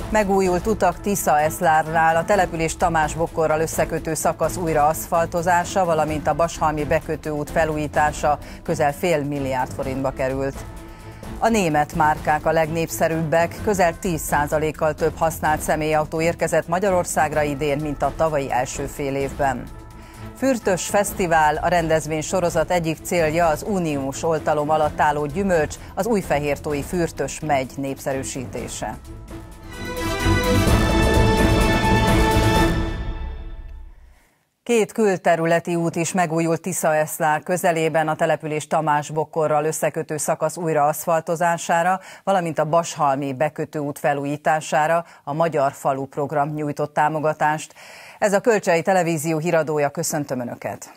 Megújult utak Tisza-Eszlárnál, a település Tamás-Bokorral összekötő szakasz újra aszfaltozása, valamint a Bashalmi bekötőút felújítása közel fél milliárd forintba került. A német márkák a legnépszerűbbek, közel 10%-kal több használt személyautó érkezett Magyarországra idén, mint a tavalyi első fél évben. Fürtös Fesztivál, a rendezvény sorozat egyik célja az uniós oltalom alatt álló gyümölcs, az újfehértói Fürtös megy népszerűsítése. Két külterületi út is megújult Tisza-Eszlár közelében, a település Tamás-Bokorral összekötő szakasz újra aszfaltozására, valamint a Bashalmi bekötőút felújítására a Magyar Falu program nyújtott támogatást. Ez a Kölcsei Televízió híradója, köszöntöm Önöket!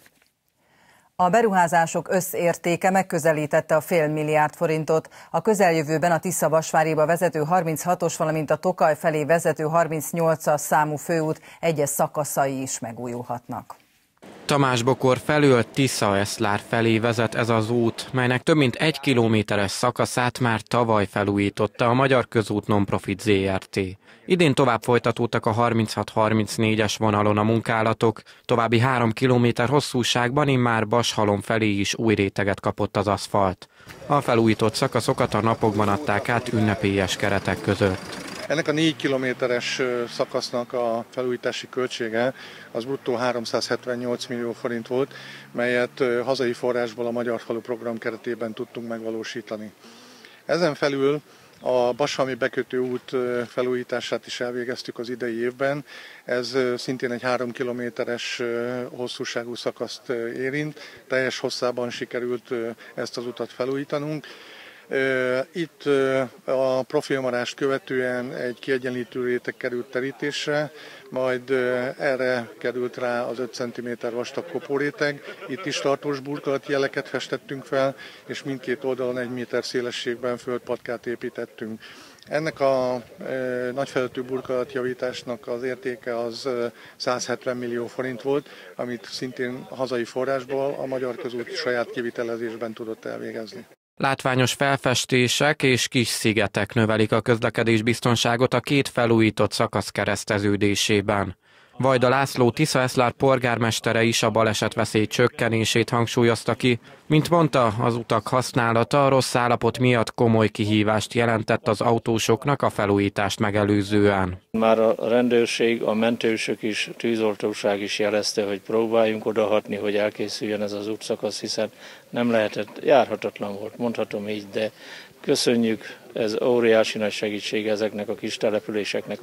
A beruházások összértéke megközelítette a fél milliárd forintot. A közeljövőben a Tisza-Vasváriba vezető 36-os, valamint a Tokaj felé vezető 38-as számú főút egyes szakaszai is megújulhatnak. Tamás-Bokor felől Tisza-Eszlár felé vezet ez az út, melynek több mint 1 kilométeres szakaszát már tavaly felújította a Magyar Közút Nonprofit Zrt. Idén tovább folytatódtak a 36-34-es vonalon a munkálatok, további 3 kilométer hosszúságban immár Bashalom felé is új réteget kapott az aszfalt. A felújított szakaszokat a napokban adták át ünnepélyes keretek között. Ennek a 4 kilométeres szakasznak a felújítási költsége az bruttó 378 millió forint volt, melyet hazai forrásból a Magyar Falu program keretében tudtunk megvalósítani. Ezen felül a Bashalmi bekötő út felújítását is elvégeztük az idei évben. Ez szintén egy 3 kilométeres hosszúságú szakaszt érint. Teljes hosszában sikerült ezt az utat felújítanunk. Itt a profilmarást követően egy kiegyenlítő réteg került terítésre, majd erre került rá az 5 cm vastag kopóréteg. Itt is tartós burkolati jeleket festettünk fel, és mindkét oldalon 1 méter szélességben földpatkát építettünk. Ennek a nagyfelületű burkolatjavításnak az értéke az 170 millió forint volt, amit szintén hazai forrásból a Magyar Közút saját kivitelezésben tudott elvégezni. Látványos felfestések és kis szigetek növelik a közlekedésbiztonságot a két felújított szakasz kereszteződésében. Vajda László Tisza-Eszlár polgármestere is a balesetveszély csökkenését hangsúlyozta ki. Mint mondta, az utak használata a rossz állapot miatt komoly kihívást jelentett az autósoknak a felújítást megelőzően. Már a rendőrség, a mentősök is, tűzoltóság is jelezte, hogy próbáljunk odahatni, hogy elkészüljön ez az útszakasz, hiszen nem lehetett, járhatatlan volt, mondhatom így, de köszönjük, ez óriási nagy segítség ezeknek a kis településeknek,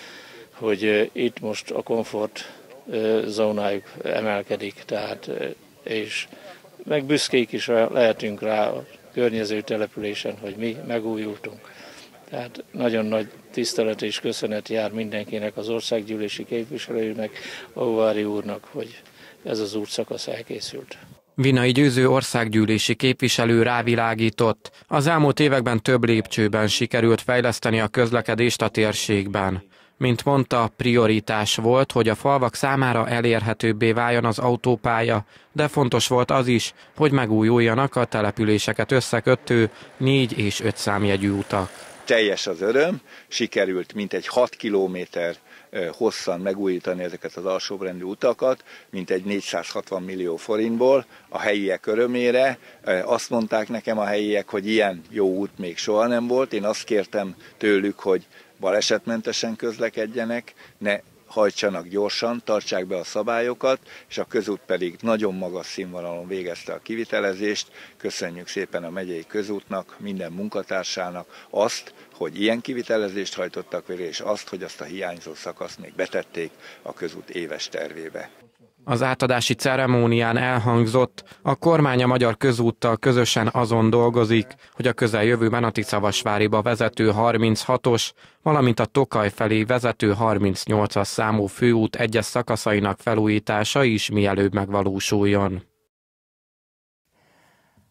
hogy itt most a komfort zónájuk emelkedik, tehát, és meg büszkék is lehetünk rá a környező településen, hogy mi megújultunk. Tehát nagyon nagy tisztelet és köszönet jár mindenkinek, az országgyűlési képviselőnek, Óvári úrnak, hogy ez az útszakasz elkészült. Vinai Győző országgyűlési képviselő rávilágított, az elmúlt években több lépcsőben sikerült fejleszteni a közlekedést a térségben. Mint mondta, prioritás volt, hogy a falvak számára elérhetőbbé váljon az autópálya, de fontos volt az is, hogy megújuljanak a településeket összekötő 4 és 5 számjegyű utak. Teljes az öröm, sikerült mintegy 6 kilométer hosszan megújítani ezeket az alsóbrendű utakat, mintegy 460 millió forintból a helyiek örömére. Azt mondták nekem a helyiek, hogy ilyen jó út még soha nem volt. Én azt kértem tőlük, hogy balesetmentesen közlekedjenek, ne hajtsanak gyorsan, tartsák be a szabályokat, és a közút pedig nagyon magas színvonalon végezte a kivitelezést. Köszönjük szépen a megyei közútnak, minden munkatársának azt, hogy ilyen kivitelezést hajtottak végre, és azt, hogy azt a hiányzó szakaszt még betették a közút éves tervébe. Az átadási ceremónián elhangzott, a kormány a Magyar Közúttal közösen azon dolgozik, hogy a közeljövőben a Tisza-Vasváriba vezető 36-os, valamint a Tokaj felé vezető 38-as számú főút egyes szakaszainak felújítása is mielőbb megvalósuljon.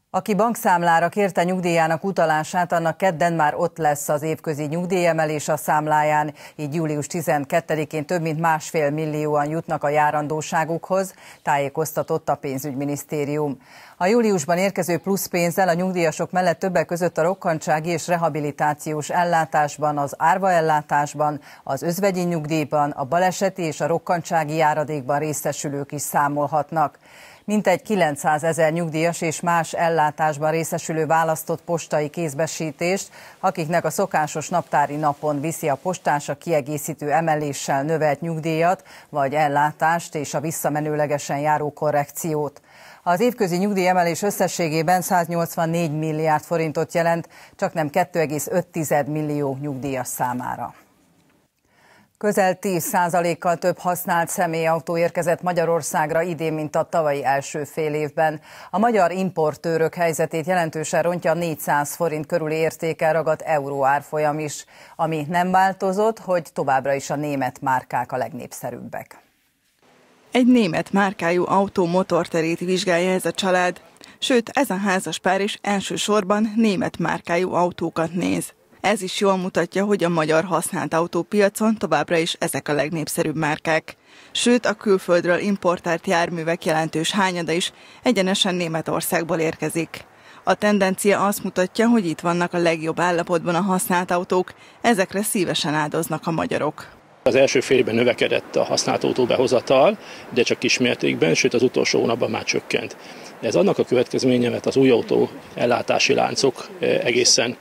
Aki bankszámlára kérte nyugdíjának utalását, annak kedden már ott lesz az évközi nyugdíjemelés a számláján, így július 12-én több mint 1,5 millióan jutnak a járandóságukhoz, tájékoztatott a pénzügyminisztérium. A júliusban érkező pluszpénzzel a nyugdíjasok mellett többek között a rokkantsági és rehabilitációs ellátásban, az árvaellátásban, az özvegyi nyugdíjban, a baleseti és a rokkantsági járadékban részesülők is számolhatnak. Mintegy 900 000 nyugdíjas és más ellátásban részesülő választott postai kézbesítést, akiknek a szokásos naptári napon viszi a postás a kiegészítő emeléssel növelt nyugdíjat vagy ellátást és a visszamenőlegesen járó korrekciót. Az évközi nyugdíjemelés összességében 184 milliárd forintot jelent, csaknem 2,5 millió nyugdíjas számára. Közel 10%-kal több használt személyautó érkezett Magyarországra idén, mint a tavalyi első fél évben. A magyar importőrök helyzetét jelentősen rontja a 400 forint körüli értéken ragadt euró árfolyam is. Ami nem változott, hogy továbbra is a német márkák a legnépszerűbbek. Egy német márkájú autó motorterét vizsgálja ez a család, sőt ez a házaspár is elsősorban német márkájú autókat néz. Ez is jól mutatja, hogy a magyar használt autópiacon továbbra is ezek a legnépszerűbb márkák. Sőt, a külföldről importált járművek jelentős hányada is egyenesen Németországból érkezik. A tendencia azt mutatja, hogy itt vannak a legjobb állapotban a használt autók, ezekre szívesen áldoznak a magyarok. Az első fél évben növekedett a használt autó behozatal, de csak kismértékben, sőt az utolsó hónapban már csökkent. Ez annak a következménye, mert az új autó ellátási láncok egészen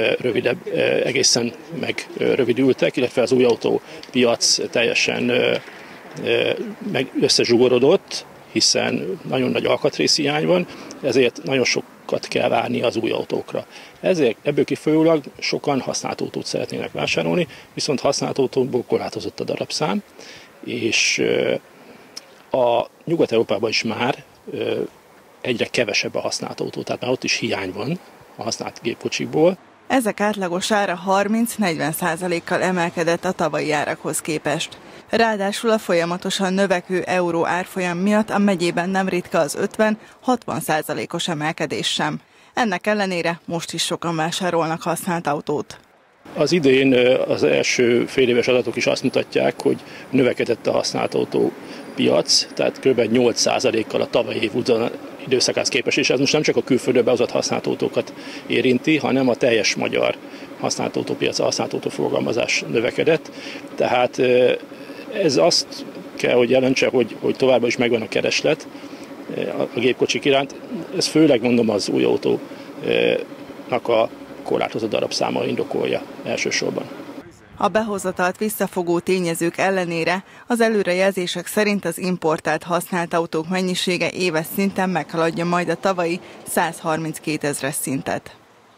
megrövidültek, illetve az új autópiac teljesen összezsugorodott, hiszen nagyon nagy alkatrészhiány van, ezért nagyon sokat kell várni az új autókra. Ezért ebből kifolyólag sokan használt autót szeretnének vásárolni, viszont használt autóból korlátozott a darabszám, és a Nyugat-Európában is már egyre kevesebb a használt autó, tehát már ott is hiány van a használt gépkocsikból. Ezek átlagos ára 30-40%-kal emelkedett a tavalyi árakhoz képest. Ráadásul a folyamatosan növekvő euró árfolyam miatt a megyében nem ritka az 50-60%-os emelkedés sem. Ennek ellenére most is sokan vásárolnak használt autót. Az idén az első féléves adatok is azt mutatják, hogy növekedett a használt autópiac, tehát kb. 8%-kal a tavalyi év időszakához képest, és ez most nem csak a külföldről behozott használt autókat érinti, hanem a teljes magyar használt autópiac, a használt autóforgalmazás növekedett. Tehát ez azt kell, hogy jelentse, hogy továbbra is megvan a kereslet a gépkocsik iránt. Ez főleg mondom az új autónak a korlátozott darabszáma indokolja elsősorban. A behozatalt visszafogó tényezők ellenére az előrejelzések szerint az importált használt autók mennyisége éves szinten meghaladja majd a tavalyi 132 000 szintet.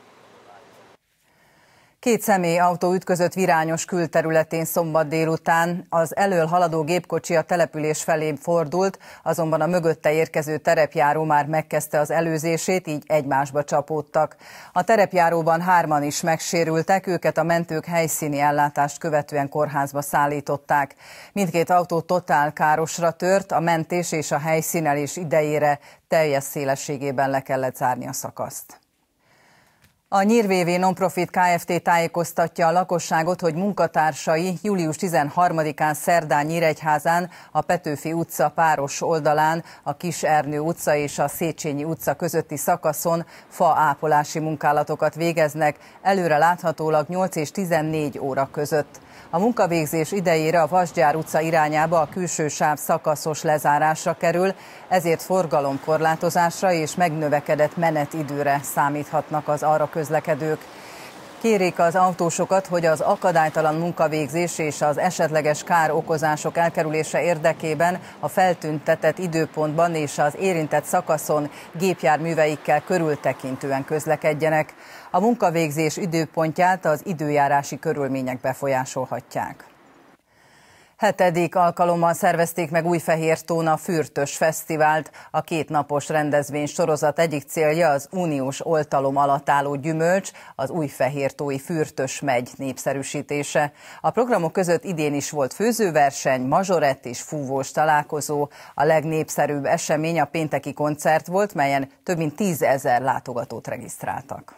2 személyautó ütközött Virányos külterületén szombat délután. Az elől haladó gépkocsi a település felé fordult, azonban a mögötte érkező terepjáró már megkezdte az előzését, így egymásba csapódtak. A terepjáróban 3-an is megsérültek, őket a mentők helyszíni ellátást követően kórházba szállították. Mindkét autó totál károsra tört, a mentés és a helyszínelés idejére teljes szélességében le kellett zárni a szakaszt. A Nyírvévé Nonprofit Kft. Tájékoztatja a lakosságot, hogy munkatársai július 13-án szerdán Nyíregyházán a Petőfi utca páros oldalán, a Kis Ernő utca és a Széchenyi utca közötti szakaszon faápolási munkálatokat végeznek, előre láthatólag 8 és 14 óra között. A munkavégzés idejére a Vasgyár utca irányába a külső sáv szakaszos lezárásra kerül, ezért forgalomkorlátozásra és megnövekedett menetidőre számíthatnak az arra közlekedők. Kérik az autósokat, hogy az akadálytalan munkavégzés és az esetleges károkozások elkerülése érdekében a feltüntetett időpontban és az érintett szakaszon gépjárműveikkel körültekintően közlekedjenek. A munkavégzés időpontját az időjárási körülmények befolyásolhatják. 7. alkalommal szervezték meg Újfehértón a Fürtös Fesztivált. A 2 napos rendezvény sorozat egyik célja az uniós oltalom alatt álló gyümölcs, az újfehértói Fürtös megy népszerűsítése. A programok között idén is volt főzőverseny, mazsorett és fúvós találkozó. A legnépszerűbb esemény a pénteki koncert volt, melyen több mint 10 000 látogatót regisztráltak.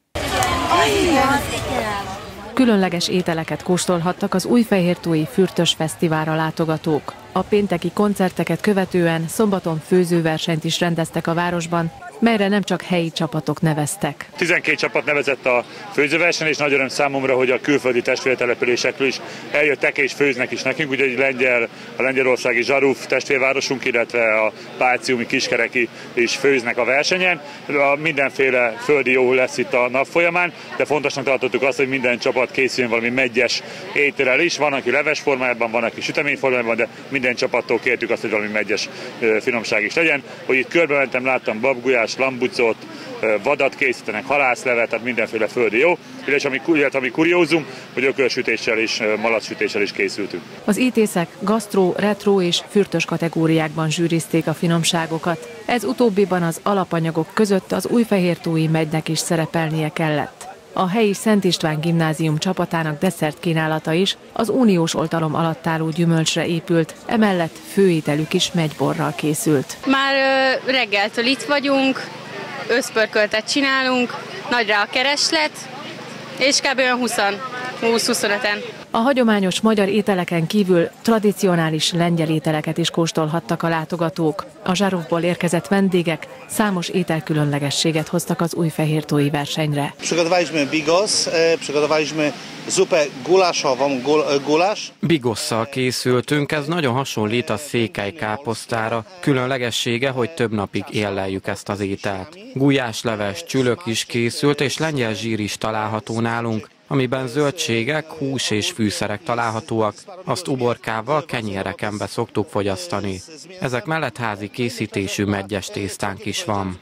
Különleges ételeket kóstolhattak az Újfehértói Fürtös Fesztiválra látogatók. A pénteki koncerteket követően szombaton főzőversenyt is rendeztek a városban, melyre nem csak helyi csapatok neveztek. 12 csapat nevezett a főzőversenyen, és nagy öröm számomra, hogy a külföldi testvértelepülésekről is eljöttek és főznek is nekünk. Ugye a lengyelországi Zsaruf testvérvárosunk, illetve a páciumi Kiskereki is főznek a versenyen. Mindenféle földi jó lesz itt a nap folyamán, de fontosnak tartottuk azt, hogy minden csapat készüljön valami meggyes ételrel is. Van, aki leves formájában, van, aki sütemény formájában, de minden csapattól kértük azt, hogy valami meggyes finomság is legyen. Hogy itt körbementem, láttam babgulyás, lambucot, vadat készítenek, halászlevet, tehát mindenféle földi jó, illetve ami kuriózum, hogy ökörsütéssel és malacsütéssel is készültünk. Az ítészek gasztró, retro és fürtös kategóriákban zsűrizték a finomságokat. Ez utóbbiban az alapanyagok között az újfehértói megynek is szerepelnie kellett. A helyi Szent István gimnázium csapatának desszert kínálata is az uniós oltalom alatt álló gyümölcsre épült, emellett főételük is megyborral készült. Már reggeltől itt vagyunk, összpörköltet csinálunk, nagy rá a kereslet, és kb. 20-25-en. A hagyományos magyar ételeken kívül tradicionális lengyel ételeket is kóstolhattak a látogatók. A Zsarufból érkezett vendégek számos ételkülönlegességet hoztak az újfehértói versenyre. Przygotowaliśmy bigos, przygotowaliśmy zupę gulasza, gulasz. Bigosszal készültünk, ez nagyon hasonlít a székely káposztára. Különlegessége, hogy több napig élleljük ezt az ételt. Gulyásleves, csülök is készült, és lengyel zsír is található nálunk, amiben zöldségek, hús és fűszerek találhatóak, azt uborkával, kenyérekenbe szoktuk fogyasztani. Ezek mellett házi készítésű meggyes tésztánk is van.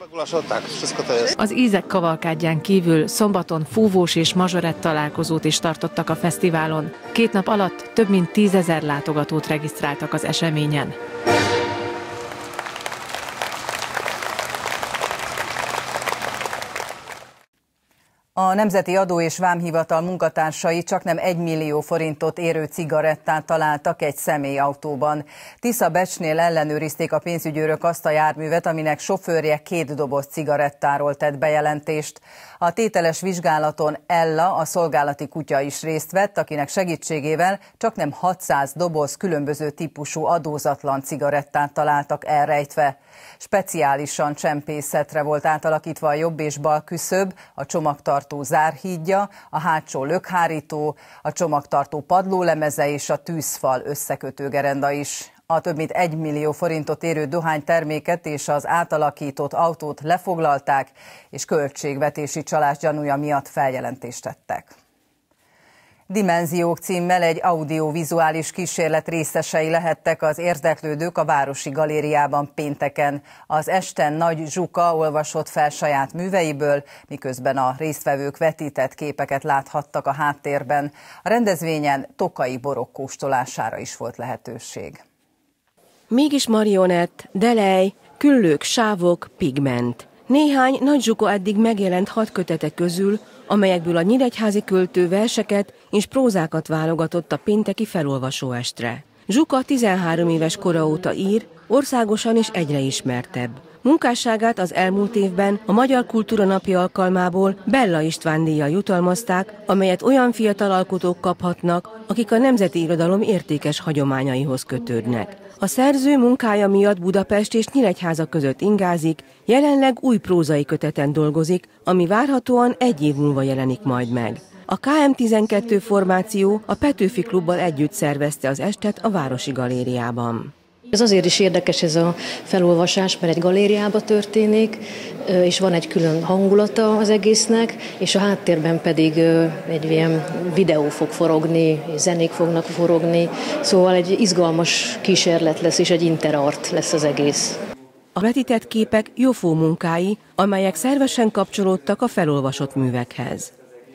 Az ízek kavalkádján kívül szombaton fúvós és mazsorett találkozót is tartottak a fesztiválon. 2 nap alatt több mint 10 000 látogatót regisztráltak az eseményen. A Nemzeti Adó és Vámhivatal munkatársai csaknem 1 millió forintot érő cigarettát találtak egy személyautóban. Tisza-Becsnél ellenőrizték a pénzügyőrök azt a járművet, aminek sofőrje 2 doboz cigarettáról tett bejelentést. A tételes vizsgálaton Ella, a szolgálati kutya is részt vett, akinek segítségével csaknem 600 doboz különböző típusú adózatlan cigarettát találtak elrejtve. Speciálisan csempészetre volt átalakítva a jobb és bal küszöb, a csomagtartó zárhídja, a hátsó lökhárító, a csomagtartó padlólemeze és a tűzfal összekötőgerenda is. A több mint 1 millió forintot érő dohányterméket és az átalakított autót lefoglalták, és költségvetési csalás gyanúja miatt feljelentést tettek. Dimenziók címmel egy audiovizuális kísérlet részesei lehettek az érdeklődők a Városi Galériában pénteken. Az esten Nagy Zsuka olvasott fel saját műveiből, miközben a résztvevők vetített képeket láthattak a háttérben. A rendezvényen tokai borok kóstolására is volt lehetőség. Mégis marionett, delej, küllők, sávok, pigment. Néhány Nagy Zsuka eddig megjelent 6 kötete közül, amelyekből a nyíregyházi költő verseket és prózákat válogatott a pénteki felolvasóestre. Zsuka 13 éves kora óta ír, országosan is egyre ismertebb. Munkásságát az elmúlt évben a Magyar Kultúra Napja alkalmából Bella István díjjal jutalmazták, amelyet olyan fiatal alkotók kaphatnak, akik a nemzeti irodalom értékes hagyományaihoz kötődnek. A szerző munkája miatt Budapest és Nyíregyháza között ingázik, jelenleg új prózai köteten dolgozik, ami várhatóan 1 év múlva jelenik majd meg. A KM12 formáció a Petőfi Klubbal együtt szervezte az estet a Városi Galériában. Ez azért is érdekes ez a felolvasás, mert egy galériába történik, és van egy külön hangulata az egésznek, és a háttérben pedig egy ilyen videó fog forogni, zenék fognak forogni, szóval egy izgalmas kísérlet lesz, és egy interart lesz az egész. A vetített képek Jofó munkái, amelyek szervesen kapcsolódtak a felolvasott művekhez.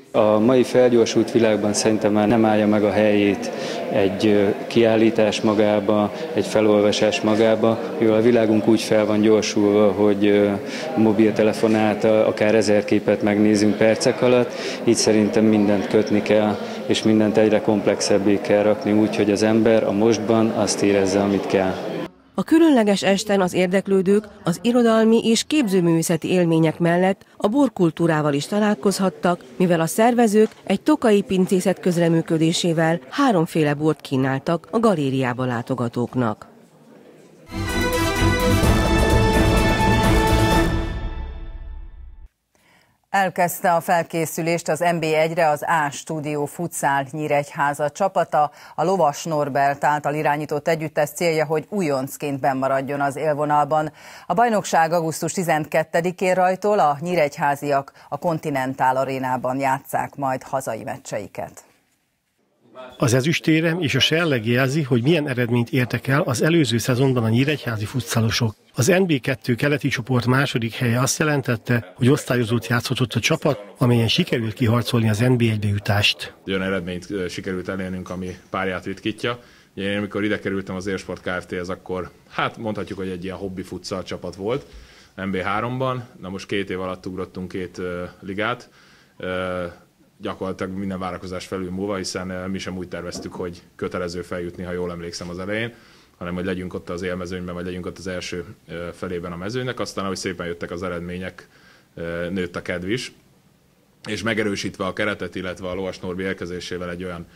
A mai felgyorsult világban szerintem már nem állja meg a helyét egy kiállítás magába, egy felolvasás magába, mivel a világunk úgy fel van gyorsulva, hogy mobiltelefon által akár 1000 képet megnézünk percek alatt, így szerintem mindent kötni kell, és mindent egyre komplexebbé kell rakni, úgy, hogy az ember a mostban azt érezze, amit kell. A különleges esten az érdeklődők az irodalmi és képzőművészeti élmények mellett a borkultúrával is találkozhattak, mivel a szervezők egy tokaji pincészet közreműködésével 3 bort kínáltak a galériába látogatóknak. Elkezdte a felkészülést az NB1-re az A Stúdió Futsal Nyíregyháza csapata. A Lovas Norbert által irányított együttes célja, hogy újoncként bennmaradjon az élvonalban. A bajnokság augusztus 12-én rajtól a nyíregyháziak a Continental Arénában játsszák majd hazai meccseiket. Az ezüstérem és a serleg jelzi, hogy milyen eredményt értek el az előző szezonban a nyíregyházi futszalosok. Az NB2 keleti csoport második helye azt jelentette, hogy osztályozót játszhatott a csapat, amelyen sikerült kiharcolni az NB1-be jutást. Olyan eredményt sikerült elérnünk, ami párját ritkítja. Én amikor ide kerültem az Élsport Kft-hez, akkor mondhatjuk, hogy egy ilyen hobbi futsal csapat volt NB3-ban. Na most 2 év alatt ugrottunk 2 ligát. Gyakorlatilag minden várakozás felül múlva, hiszen mi sem úgy terveztük, hogy kötelező feljutni, ha jól emlékszem az elején, hanem hogy legyünk ott az élmezőnyben, vagy legyünk ott az első felében a mezőnynek. Aztán, ahogy szépen jöttek az eredmények, nőtt a kedv is, és megerősítve a keretet, illetve a Lovas Norbi érkezésével egy olyan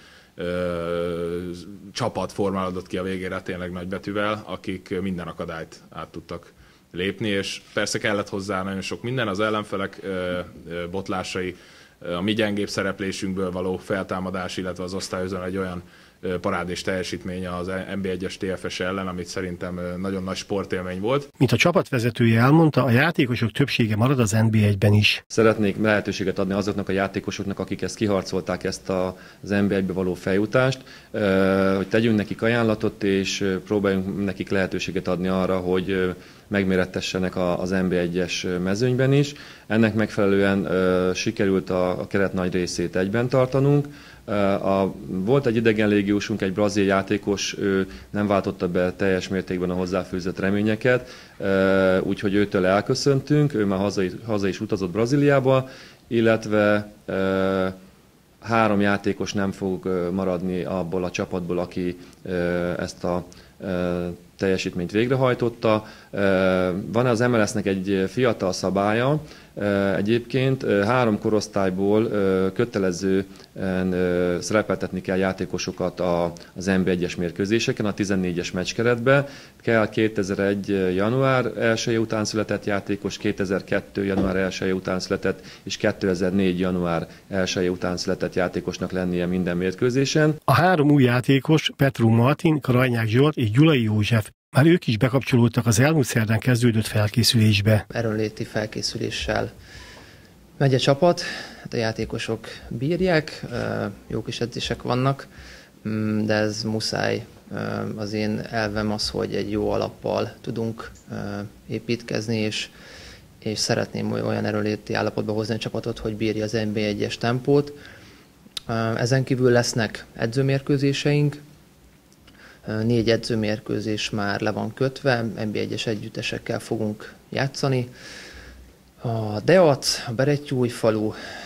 csapat formálódott ki a végére tényleg nagybetűvel, akik minden akadályt át tudtak lépni, és persze kellett hozzá nagyon sok minden, az ellenfelek botlásai, a mi gyengébb szereplésünkből való feltámadás, illetve az osztályozón egy olyan parádés teljesítménye az NB1-es TFS ellen, amit szerintem nagyon nagy sportélmény volt. Mint a csapatvezetője elmondta, a játékosok többsége marad az NB1-ben is. Szeretnék lehetőséget adni azoknak a játékosoknak, akik ezt kiharcolták, ezt az NB1-be való feljutást, hogy tegyünk nekik ajánlatot, és próbáljunk nekik lehetőséget adni arra, hogy megmérettessenek az NB1-es mezőnyben is. Ennek megfelelően sikerült a keret nagy részét egyben tartanunk. Volt egy idegen légiósunk, egy brazil játékos, ő nem váltotta be teljes mértékben a hozzáfűzött reményeket, úgyhogy őtől elköszöntünk, ő már haza is utazott Brazíliába, illetve 3 játékos nem fog maradni abból a csapatból, aki ezt a teljesítményt végrehajtotta. Van az MLS-nek egy fiatal szabálya, egyébként 3 korosztályból kötelezően szerepeltetni kell játékosokat az NB1-es mérkőzéseken, a 14-es meccskeretbe. Kell 2001. január 1 után született játékos, 2002. január 1 után született, és 2004. január 1 után született játékosnak lennie minden mérkőzésen. A 3 új játékos, Petru Martin, Krajnyák Zsolt és Gyulai József, már ők is bekapcsolódtak az elmúlt szerdán kezdődött felkészülésbe. Erőnléti felkészüléssel megy a csapat, a játékosok bírják, jó kis edzések vannak, de ez muszáj. Az én elvem az, hogy egy jó alappal tudunk építkezni, és szeretném olyan erőnléti állapotba hozni a csapatot, hogy bírja az NB1-es tempót. Ezen kívül lesznek edzőmérkőzéseink, 4 edzőmérkőzés már le van kötve, NB1-es együttesekkel fogunk játszani. A Deac, a Berettyújfalu,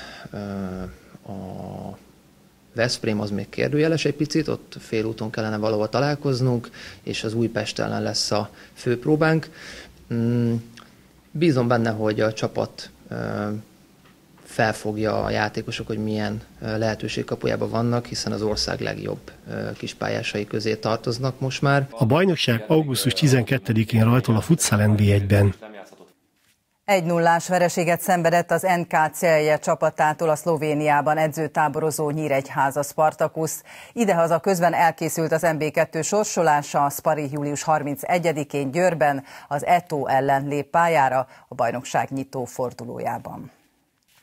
a Veszprém az még kérdőjeles egy picit, ott félúton kellene valahol találkoznunk, és az Újpest ellen lesz a főpróbánk. Bízom benne, hogy a csapat felfogja a játékosok, hogy milyen lehetőségkapujában vannak, hiszen az ország legjobb kispályásai közé tartoznak most már. A bajnokság augusztus 12-én rajtol a Futsal NB1-ben. 1-0-ás vereséget szenvedett az NK Celje csapatától a Szlovéniában edzőtáborozó Nyíregyháza Spartakusz. Idehaza közben elkészült az NB2 sorsolása, a Spari július 31-én Győrben az Eto ellen lép pályára a bajnokság nyitó fordulójában.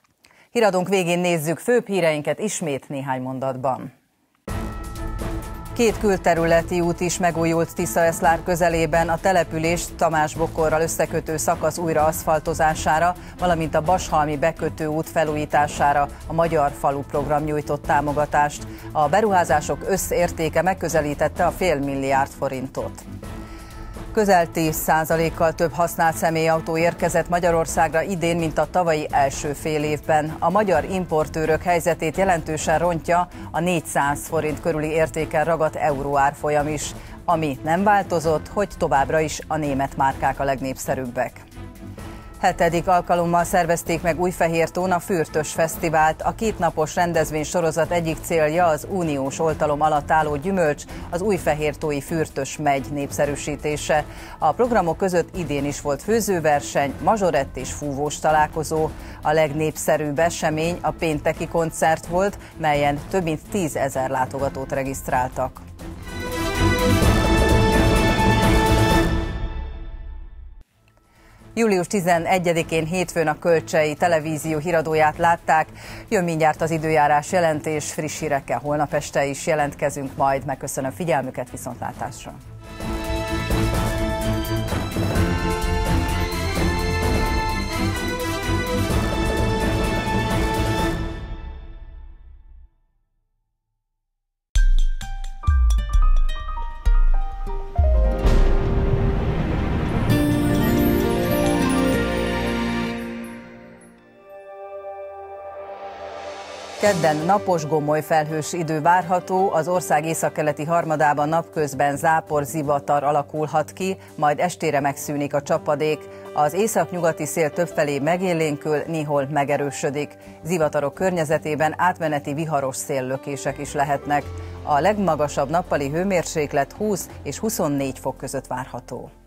Híradónk végén nézzük főbb híreinket ismét néhány mondatban. Két külterületi út is megújult Tiszaeszlár közelében, a települést Tamásbokorral összekötő szakasz újra aszfaltozására, valamint a Bashalmi bekötő út felújítására a Magyar Falu program nyújtott támogatást. A beruházások összértéke megközelítette a $500 millió. Közel 10%-kal több használt személyautó érkezett Magyarországra idén, mint a tavalyi első fél évben. A magyar importőrök helyzetét jelentősen rontja a 400 forint körüli értéken ragadt euró árfolyam is. Ami nem változott, hogy továbbra is a német márkák a legnépszerűbbek. 7. alkalommal szervezték meg Újfehértón a Fürtös Fesztivált. A kétnapos rendezvénysorozat egyik célja az uniós oltalom alatt álló gyümölcs, az újfehértói Fürtös megy népszerűsítése. A programok között idén is volt főzőverseny, mazsorett és fúvós találkozó. A legnépszerűbb esemény a pénteki koncert volt, melyen több mint 10 000 látogatót regisztráltak. Július 11-én hétfőn a Kölcsei Televízió híradóját látták. Jön mindjárt az időjárás jelentés, friss hírekkel holnap este is jelentkezünk majd. Megköszönöm figyelmüket, viszontlátásra! Kedden napos, gomoly felhős idő várható, az ország északkeleti harmadában napközben zápor, zivatar alakulhat ki, majd estére megszűnik a csapadék. Az északnyugati szél többfelé megélénkül, néhol megerősödik. Zivatarok környezetében átmeneti viharos széllökések is lehetnek. A legmagasabb nappali hőmérséklet 20 és 24 fok között várható.